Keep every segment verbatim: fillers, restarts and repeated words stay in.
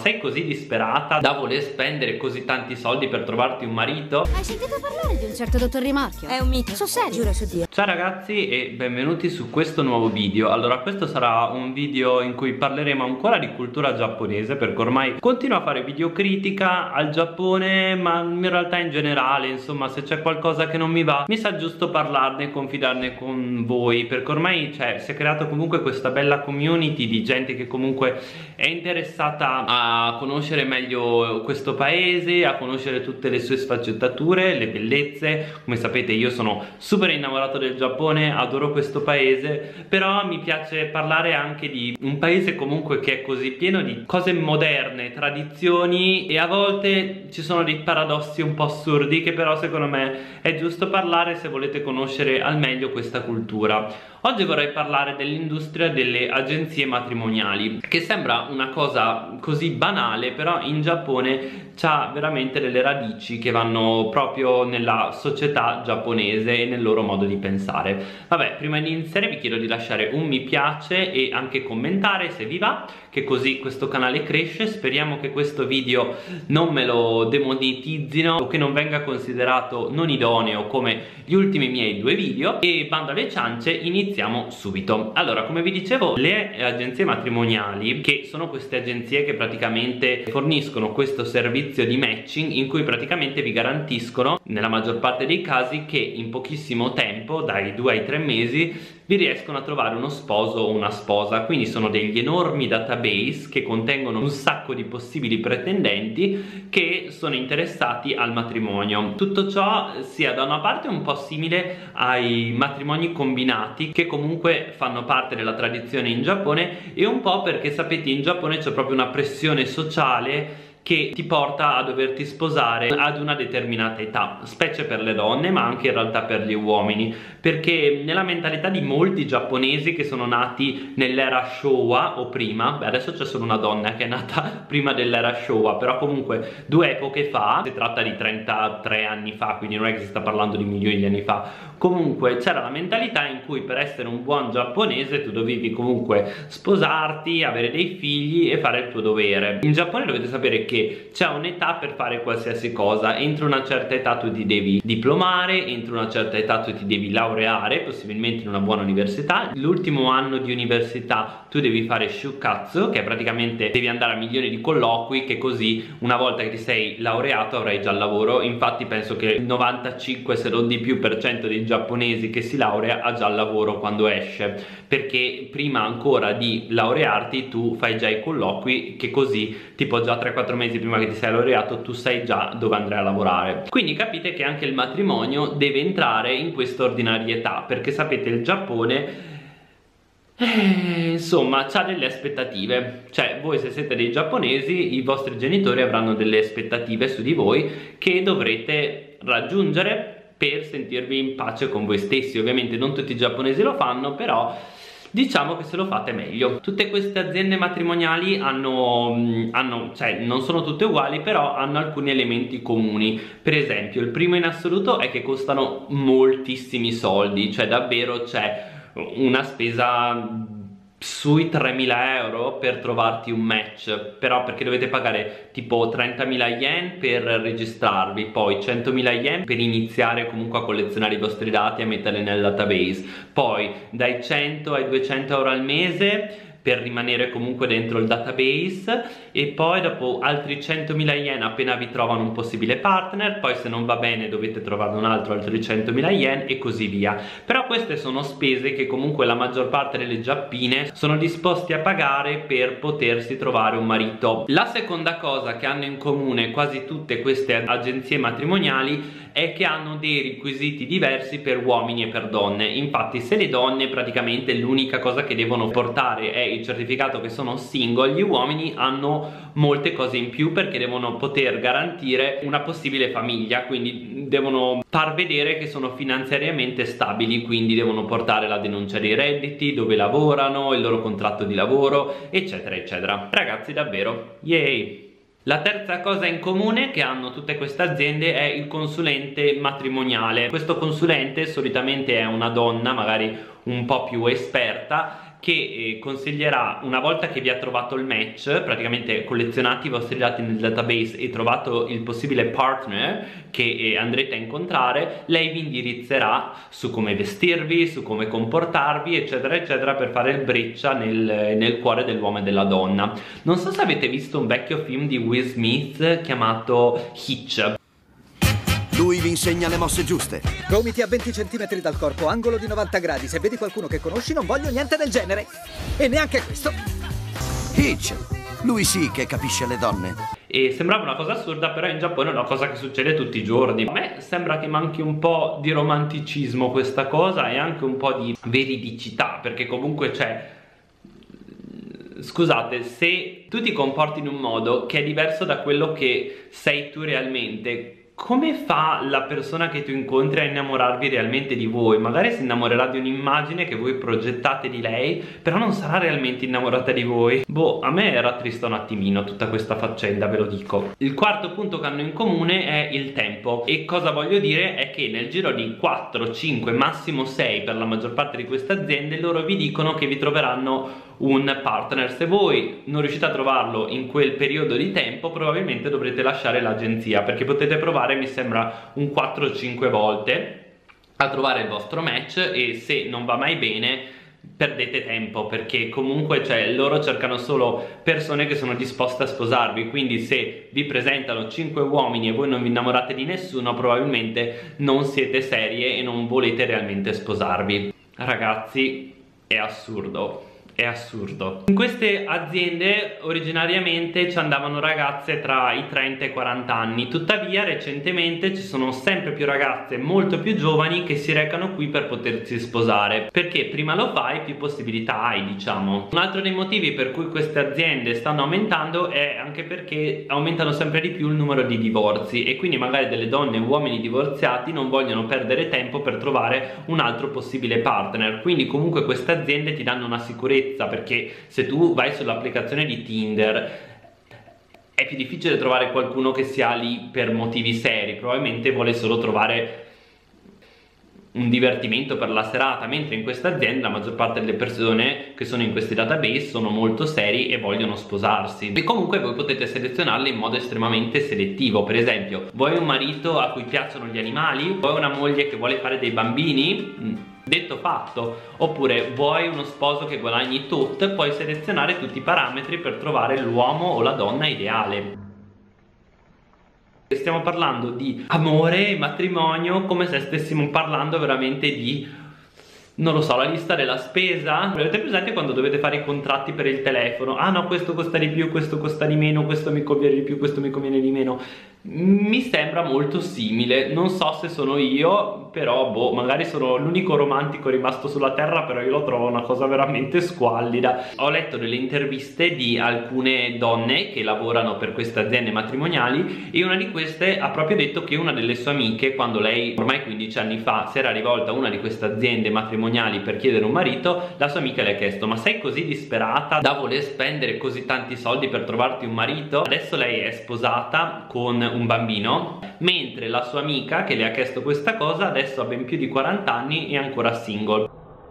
sei così disperata da voler spendere così tanti soldi per trovarti un marito? Hai sentito parlare di un certo dottor Rimorchio? È un mito. Sul serio? Giuro su Dio. Ciao ragazzi e benvenuti su questo nuovo video. Allora, questo sarà un video in cui parleremo ancora di cultura giapponese, perché ormai continuo a fare video critica al Giappone, ma in realtà in generale, insomma, se c'è qualcosa che non mi va mi sa giusto parlarne e confidarne con voi, perché ormai cioè, si è creato comunque questa bella community di gente che comunque è interessata a conoscere meglio questo paese, a conoscere tutte le sue sfaccettature, le bellezze. Come sapete io sono super innamorato del Giappone, adoro questo paese, però mi piace parlare anche di un paese comunque che è così pieno di cose moderne, tradizioni, e a volte ci sono dei paradossi un po' assurdi che però secondo me è giusto parlare se volete conoscere al meglio questa cultura. Oggi vorrei parlare dell'industria delle agenzie matrimoniali, che sembra una cosa così banale, però in Giappone c'ha veramente delle radici che vanno proprio nella società giapponese e nel loro modo di pensare. Vabbè, prima di iniziare vi chiedo di lasciare un mi piace e anche commentare se vi va, che così questo canale cresce. Speriamo che questo video non me lo demonetizzino o che non venga considerato non idoneo come gli ultimi miei due video. E bando alle ciance, iniziamo subito. Allora, come vi dicevo, le agenzie matrimoniali, che sono queste agenzie che praticamente forniscono questo servizio di matching in cui praticamente vi garantiscono, nella maggior parte dei casi, che in pochissimo tempo, dai due ai tre mesi, vi riescono a trovare uno sposo o una sposa. Quindi sono degli enormi database che contengono un sacco di possibili pretendenti che sono interessati al matrimonio. Tutto ciò sia da una parte un po' simile ai matrimoni combinati, che comunque fanno parte della tradizione in Giappone, e un po' perché sapete in Giappone c'è proprio una pressione sociale che ti porta a doverti sposare ad una determinata età, specie per le donne ma anche in realtà per gli uomini, perché nella mentalità di molti giapponesi che sono nati nell'era Showa o prima, beh adesso c'è solo una donna che è nata prima dell'era Showa, però comunque due epoche fa, si tratta di trentatré anni fa, quindi non è che si sta parlando di milioni di anni fa, comunque c'era la mentalità in cui per essere un buon giapponese tu dovevi comunque sposarti, avere dei figli e fare il tuo dovere. In Giappone dovete sapere che che c'è un'età per fare qualsiasi cosa. Entro una certa età tu ti devi diplomare, entro una certa età tu ti devi laureare, possibilmente in una buona università. L'ultimo anno di università tu devi fare shukatsu, che è praticamente devi andare a milioni di colloqui, che così una volta che ti sei laureato avrai già il lavoro. Infatti penso che il novantacinque se non di più per cento dei giapponesi che si laurea ha già il lavoro quando esce, perché prima ancora di laurearti tu fai già i colloqui, che così tipo già tre quattro mesi prima che ti sei laureato tu sai già dove andrai a lavorare. Quindi capite che anche il matrimonio deve entrare in questa ordinarietà, perché sapete il Giappone eh, insomma c'ha delle aspettative, cioè voi se siete dei giapponesi i vostri genitori avranno delle aspettative su di voi che dovrete raggiungere per sentirvi in pace con voi stessi. Ovviamente non tutti i giapponesi lo fanno, però diciamo che se lo fate meglio. Tutte queste aziende matrimoniali hanno, hanno, cioè non sono tutte uguali, però hanno alcuni elementi comuni. Per esempio, il primo in assoluto è che costano moltissimi soldi, cioè davvero c'è una spesa sui tremila euro per trovarti un match, però perché dovete pagare tipo trentamila yen per registrarvi, poi centomila yen per iniziare comunque a collezionare i vostri dati e a metterli nel database, poi dai cento ai duecento euro al mese per rimanere comunque dentro il database, e poi dopo altri centomila yen appena vi trovano un possibile partner, poi se non va bene dovete trovare un altro altri centomila yen e così via. Però queste sono spese che comunque la maggior parte delle giappine sono disposti a pagare per potersi trovare un marito. La seconda cosa che hanno in comune quasi tutte queste agenzie matrimoniali è che hanno dei requisiti diversi per uomini e per donne. Infatti se le donne praticamente l'unica cosa che devono portare è il certificato che sono single, gli uomini hanno molte cose in più perché devono poter garantire una possibile famiglia, quindi devono far vedere che sono finanziariamente stabili, quindi devono portare la denuncia dei redditi, dove lavorano, il loro contratto di lavoro, eccetera eccetera. Ragazzi, davvero yay! La terza cosa in comune che hanno tutte queste aziende è il consulente matrimoniale. Questo consulente solitamente è una donna, magari un po' più esperta, che eh, consiglierà, una volta che vi ha trovato il match, praticamente collezionati i vostri dati nel database e trovato il possibile partner che eh, andrete a incontrare, lei vi indirizzerà su come vestirvi, su come comportarvi, eccetera eccetera, per fare il breccia nel, nel cuore dell'uomo e della donna. Non so se avete visto un vecchio film di Will Smith chiamato Hitch. Lui vi insegna le mosse giuste. Gomiti a venti centimetri dal corpo, angolo di novanta gradi. Se vedi qualcuno che conosci, non voglio niente del genere. E neanche questo. Hitch. Lui sì che capisce le donne. E sembrava una cosa assurda, però in Giappone è una cosa che succede tutti i giorni. A me sembra che manchi un po' di romanticismo questa cosa e anche un po' di veridicità, perché comunque c'è... Scusate, se tu ti comporti in un modo che è diverso da quello che sei tu realmente, come fa la persona che tu incontri a innamorarvi realmente di voi? Magari si innamorerà di un'immagine che voi progettate di lei, però non sarà realmente innamorata di voi. Boh, a me rattrista un attimino tutta questa faccenda, ve lo dico. Il quarto punto che hanno in comune è il tempo. E cosa voglio dire è che nel giro di quattro, cinque, massimo sei per la maggior parte di queste aziende, loro vi dicono che vi troveranno un partner. Se voi non riuscite a trovarlo in quel periodo di tempo, probabilmente dovrete lasciare l'agenzia, perché potete provare, mi sembra, un quattro o cinque volte a trovare il vostro match, e se non va mai bene perdete tempo, perché comunque cioè, loro cercano solo persone che sono disposte a sposarvi. Quindi se vi presentano cinque uomini e voi non vi innamorate di nessuno, probabilmente non siete serie e non volete realmente sposarvi. Ragazzi, è assurdo. È assurdo. In queste aziende originariamente ci andavano ragazze tra i trenta e i quaranta anni, tuttavia recentemente ci sono sempre più ragazze molto più giovani che si recano qui per potersi sposare, perché prima lo fai più possibilità hai, diciamo. Un altro dei motivi per cui queste aziende stanno aumentando è anche perché aumentano sempre di più il numero di divorzi, e quindi magari delle donne o uomini divorziati non vogliono perdere tempo per trovare un altro possibile partner. Quindi comunque queste aziende ti danno una sicurezza, perché se tu vai sull'applicazione di Tinder è più difficile trovare qualcuno che sia lì per motivi seri, probabilmente vuole solo trovare un divertimento per la serata, mentre in questa azienda la maggior parte delle persone che sono in questi database sono molto seri e vogliono sposarsi. E comunque voi potete selezionarle in modo estremamente selettivo. Per esempio, vuoi un marito a cui piacciono gli animali? Vuoi una moglie che vuole fare dei bambini? Detto fatto. Oppure vuoi uno sposo che guadagni tot? Puoi selezionare tutti i parametri per trovare l'uomo o la donna ideale. Stiamo parlando di amore e matrimonio come se stessimo parlando veramente di, non lo so, la lista della spesa. Avete presente quando dovete fare i contratti per il telefono? Ah no, questo costa di più, questo costa di meno, questo mi conviene di più, questo mi conviene di meno. Mi sembra molto simile. Non so se sono io, però boh, magari sono l'unico romantico rimasto sulla terra, però io lo trovo una cosa veramente squallida. Ho letto delle interviste di alcune donne che lavorano per queste aziende matrimoniali, e una di queste ha proprio detto che una delle sue amiche, quando lei ormai quindici anni fa si era rivolta a una di queste aziende matrimoniali per chiedere un marito, la sua amica le ha chiesto: ma sei così disperata da voler spendere così tanti soldi per trovarti un marito? Adesso lei è sposata con un bambino, mentre la sua amica che le ha chiesto questa cosa adesso ha ben più di quaranta anni e è ancora single.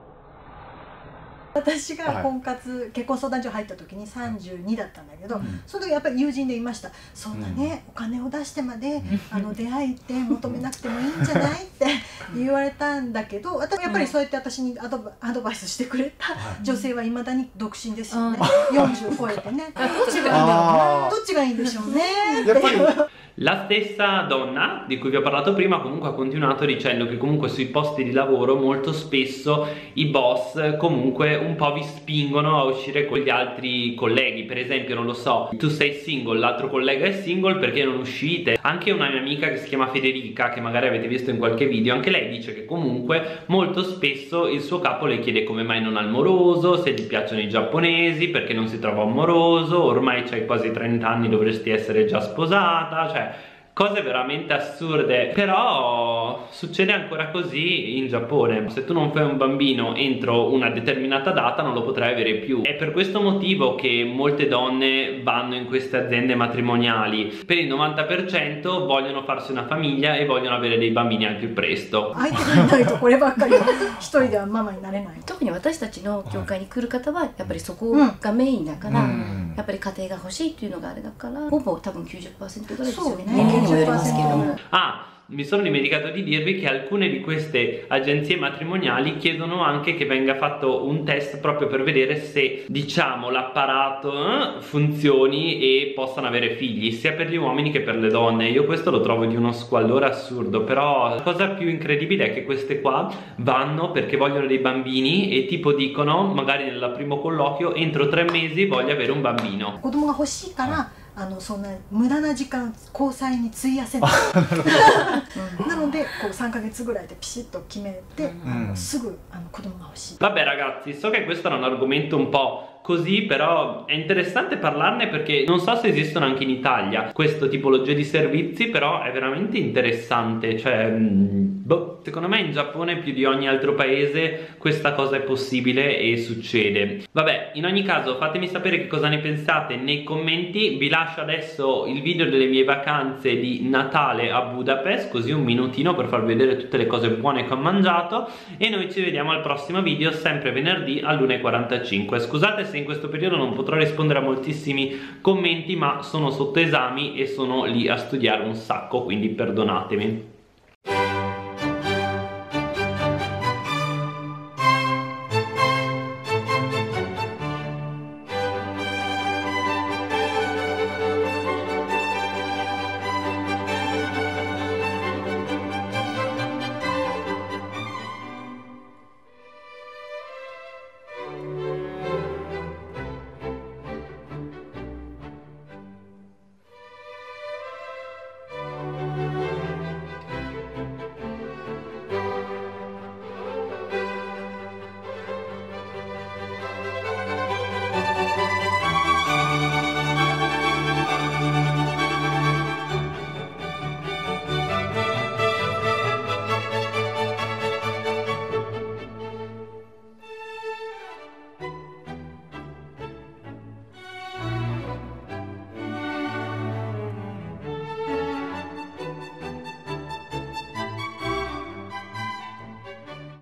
私が婚活、結婚相談所入った時にさんじゅうにだったんだけど、うん、その時やっぱり友人で言いました。そんなね、うん、お金を出してまであの出会いって求めなくてもいいんじゃないって言われたんだけど、私やっぱりそうやって私にアドバ、アドバイスしてくれた女性はいまだに独身ですよね。よんじゅう超えてね。どっちがいいんだろうね。どっちがいいんでしょうね。やっぱり La stessa donna di cui vi ho parlato prima comunque ha continuato dicendo che comunque sui posti di lavoro molto spesso i boss comunque un po' vi spingono a uscire con gli altri colleghi. Per esempio, non lo so, tu sei single, l'altro collega è single, perché non uscite? Anche una mia amica che si chiama Federica, che magari avete visto in qualche video, anche lei dice che comunque molto spesso il suo capo le chiede come mai non ha il moroso, se gli piacciono i giapponesi, perché non si trova un moroso, ormai c'hai quasi trenta anni, dovresti essere già sposata, cioè cose veramente assurde, però succede ancora così in Giappone. Se tu non fai un bambino entro una determinata data non lo potrai avere più. È per questo motivo che molte donne vanno in queste aziende matrimoniali. Per il novanta per cento vogliono farsi una famiglia e vogliono avere dei bambini al più presto. 相手がいないとこればっかりは一人ではママになれない。 特に私たちの業界に来る方はやっぱりそこがメインだから、やっぱり家庭が欲しいっていうのがあれだから、ほぼ多分 きゅうじゅっパーセント ぐらいですよね。年齢にもよりますけれども。 Ah, mi sono dimenticato di dirvi che alcune di queste agenzie matrimoniali chiedono anche che venga fatto un test proprio per vedere se, diciamo, l'apparato eh, funzioni e possano avere figli, sia per gli uomini che per le donne. Io questo lo trovo di uno squallore assurdo, però la cosa più incredibile è che queste qua vanno perché vogliono dei bambini e tipo dicono, magari nel primo colloquio, entro tre mesi voglio avere un bambino. 子供が欲しいから、あのそんな無駄な時間交際に費やせない。なのでこうさんかげつぐらいでピシッと決めて、あのすぐあの子供が欲しい。 Vabbè ragazzi, so che questo era un argomento un po' così, però è interessante parlarne perché non so se esistono anche in Italia questa tipologia di servizi, però è veramente interessante, cioè boh, secondo me in Giappone più di ogni altro paese questa cosa è possibile e succede. Vabbè, in ogni caso fatemi sapere che cosa ne pensate nei commenti. Vi lascio adesso il video delle mie vacanze di Natale a Budapest, così un minutino per farvi vedere tutte le cose buone che ho mangiato, e noi ci vediamo al prossimo video, sempre venerdì all'una e quarantacinque. Scusate se in questo periodo non potrò rispondere a moltissimi commenti, ma sono sotto esami e sono lì a studiare un sacco, quindi perdonatemi.